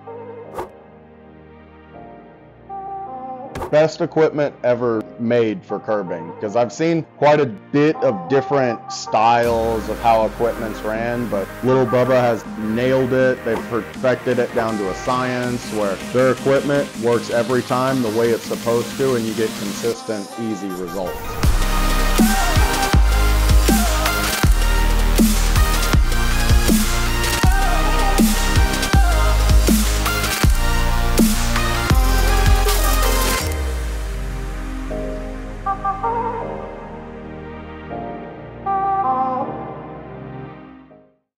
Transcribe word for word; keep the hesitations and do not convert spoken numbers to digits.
Best equipment ever made for curbing, because I've seen quite a bit of different styles of how equipment's ran, but Little Bubba has nailed it. They've perfected it down to a science where their equipment works every time the way it's supposed to, and you get consistent, easy results.